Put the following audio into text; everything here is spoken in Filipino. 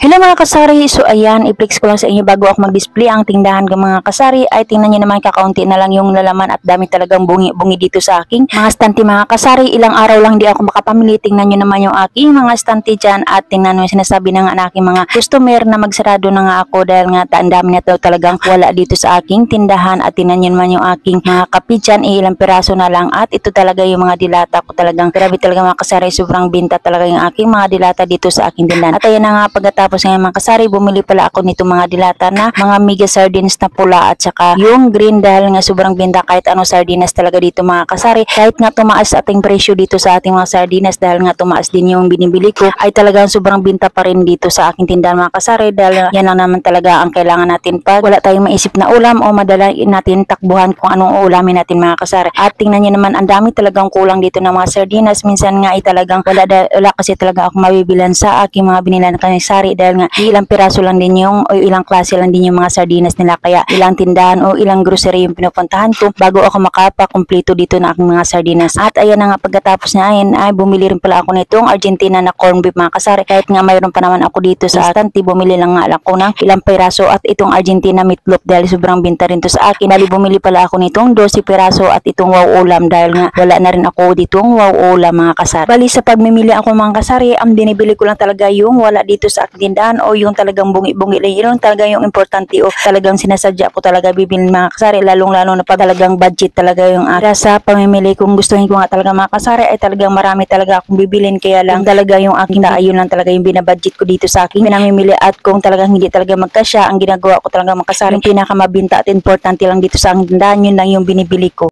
Hello mga kasari, so ayan, i-flex ko lang sa inyo bago ako mag-display ang tindahan ng mga kasari. Ay tingnan nyo naman, kakaunti na lang yung lalaman at dami talagang bungi-bungi dito sa aking mga stante mga kasari. Ilang araw lang di ako makapamili. Tingnan nyo naman yung aking mga stante dyan at tingnan nyo yung sinasabi na nga ng aking mga customer na magsarado na nga ako dahil nga ang dami na to talagang wala dito sa aking tindahan. At tingnan nyo naman yung aking mga kape dyan, ilang piraso na lang at ito talaga yung mga dilata ko talagang grabe talaga mga kasari, sobrang binta talaga yung aking mga dilata dito sa aking tindahan. At ayan na nga, pagkatapos ngayon mga kasari, bumili pala ako nito mga dilata na mga mega sardines na pula at saka yung green dahil nga sobrang binta kahit ano sardinas talaga dito mga kasari. Kahit nga tumaas ating presyo dito sa ating mga sardinas dahil nga tumaas din yung binibili ko, ay talagang sobrang binta pa rin dito sa aking tindahan mga kasari dahil yan lang naman talaga ang kailangan natin pag wala tayong maisip na ulam o madala natin takbuhan kung anong ulamin natin mga kasari. At tingnan nyo naman, ang dami talagang kulang dito ng mga sardinas. Minsan nga ay talagang wala kasi talaga ako mabibilan sa aking mga binilan na sari dahil nga ilang piraso lang din yung o ilang klase lang din yung mga sardinas nila, kaya ilang tindahan o ilang grocery yung pinupuntahan ko bago ako makapakumpleto dito na aking mga sardinas. At ayan na nga, pagkatapos na ay bumili rin pala ako nitong Argentina na corn beef mga kasari. Kahit nga mayroon pa naman ako dito sa stante, bumili lang nga ako ng ilang piraso at itong Argentina meatloaf dahil sobrang binta rin to sa akin. Dali bumili pala ako nitong 12 piraso at itong wow ulam dahil nga wala na rin ako ditong wow ulam mga kasari. Bali sa pagmimili ako mga kasari, ang binibili ko lang talaga yung wala dito sa aking tindahan o yung talagang bungi-bungi lang, yun talaga yung importante o talagang sinasadya ko talaga bibilin mga kasari, lalong-lalo na pa talagang budget talaga yung sa pamimili. Kung gustuhin ko nga talaga mga kasari ay talagang marami talaga akong bibilin, kaya lang talaga yung aking ayun lang talaga yung binabudget ko dito sa aking pinamimili. At kung talagang hindi talaga magkasya, ang ginagawa ko talaga mga kasari, yung pinakamabinta at importante lang dito sa aking tindahan, yun lang yung binibili ko.